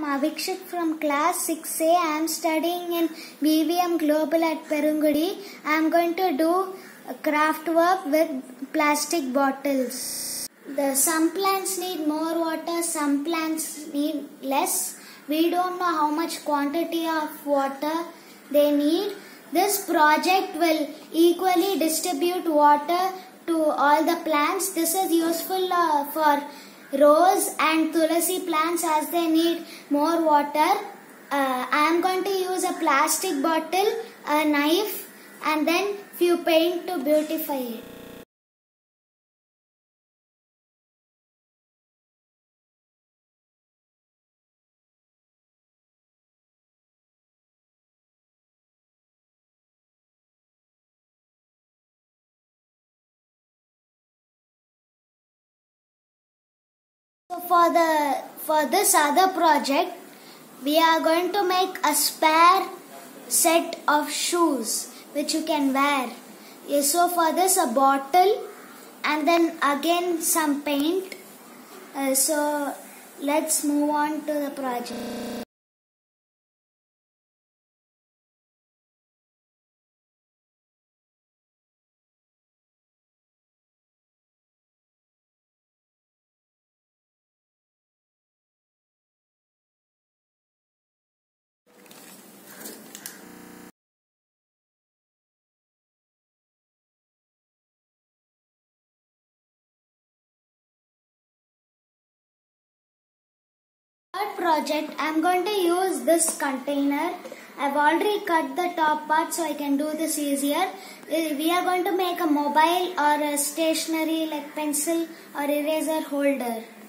Avikshit from class 6A. I am studying in BVM Global at Perungudi. I am going to do craft work with plastic bottles. Some plants need more water, some plants need less. We don't know how much quantity of water they need. This project will equally distribute water to all the plants. This is useful for rose and tulasi plants as they need more water. I am going to use a plastic bottle, a knife and then few paint to beautify it. So for this other project, we are going to make a spare set of shoes which you can wear. So for this a bottle and then again some paint. So let's move on to the project. Third project, I am going to use this container. I have already cut the top part so I can do this easier. We are going to make a mobile or a stationary like pencil or eraser holder.